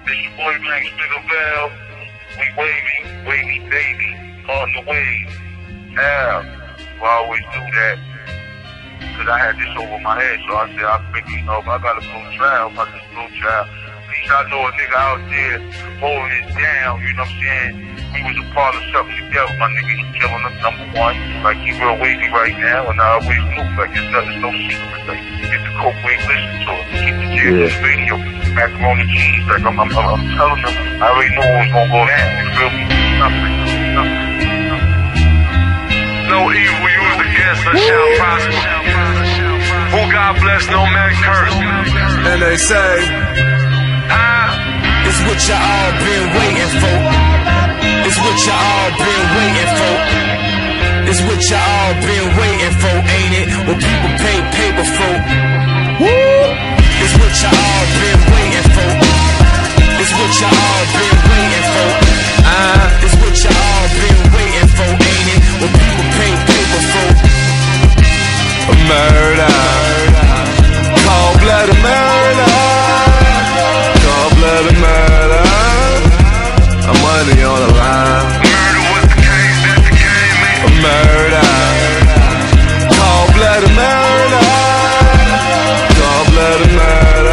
It's your boy Black Sticker Bell. We wavy baby, on the wave. Yeah, I always do that. Cause I had this over my head, so I said, I figure, you know, if I gotta go trial, if I just go trial, at least I know a nigga out there holding it down, you know what I'm saying? We was a part of something together, my nigga, he killing us, #1. Like, he real wavy right now, and I always knew, like, it's no secret. Like, get the coke wave, listen to it, keep the jazz radio, macaroni cheese, like, I'm telling them, I already knew it was gonna go down, you feel me? Nothing. No evil, use against us shall prosper. Who God bless, no man curse. And they say, it's what you all been waiting for. It's what you all been waiting for. It's what you all been waiting for, ain't it? What people pay paper for. Woo! It's what you all been waiting for. It's what you all been waiting for. It's what you all been waiting for, ain't it? What people pay paper for. a murder, cold-blooded murder, cold-blooded murder. Money on the line. Murder was the case that became me. A murder, cold-blooded murder, cold-blooded murder.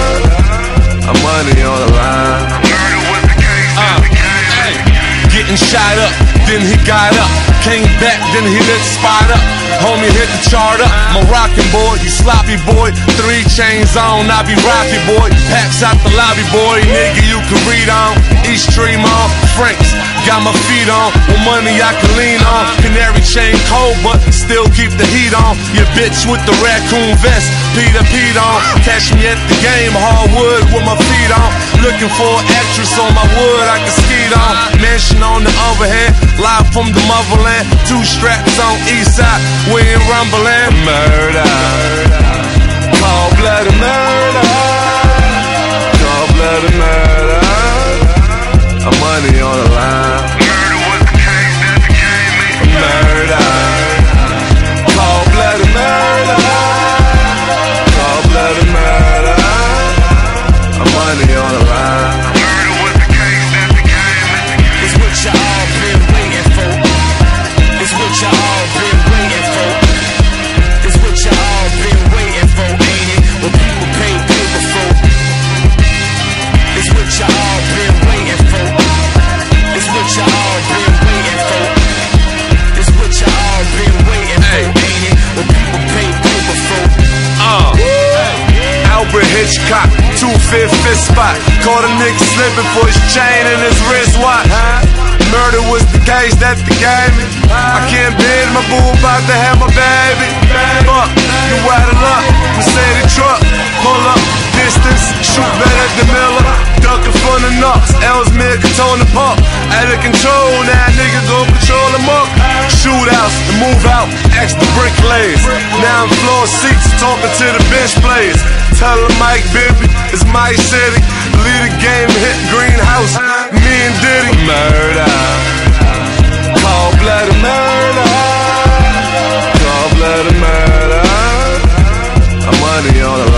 Money on the line. Murder was the case that became me. Getting shot up, then he got up. Came back, then he lit the spot up. Homie hit the chart up. I'm a rockin' boy, you sloppy boy. 3 chains on, I be rocky boy. Packs out the lobby boy, nigga you can read on. East Stream on, Franks, got my feet on. With money I can lean on. Canary chain cold, but still keep the heat on. Your bitch with the raccoon vest, Peter on. Catch me at the game, hardwood with my feet on. Looking for an actress on my wood, I can skeet on. Mansion on the overhead, live from the motherland. 2 straps on east side, we ain't rumbling. Murder, cold-blooded murder, cold-blooded murder. Money on the line. Murder was the case that became me. Murder, cold-blooded murder, cold-blooded murder. Money on the line. Murder was the case that became me. It's what you all been waiting for. It's what you all been waiting for. It's what you all been waiting for, ain't it? What people pay paper for. It's what you all been waiting for. It's what you all been waiting for. It's what you all been waiting for, ain't it? What people pay paper for. Albert Hitchcock, 2-5 fist spot. Caught a nigga slipping for his chain and his wristwatch. Murder was the case that became me. I can't bid my boo about to have my baby. Fuck, you out of luck. Mercedes truck, pull up, distance, shoot better than Miller. Ducking from the nuts, Ellesmere, Katona Park. Out of control, now nigga gon' control them up. Shootouts and move out, ask the bricklayers. Now I'm floor seats, talking to the bench players. Tell them Mike Bibby, it's my city. Lead the game, hit greenhouse, me and Diddy. Murder, cold-blooded murder, cold-blooded murder. Money on the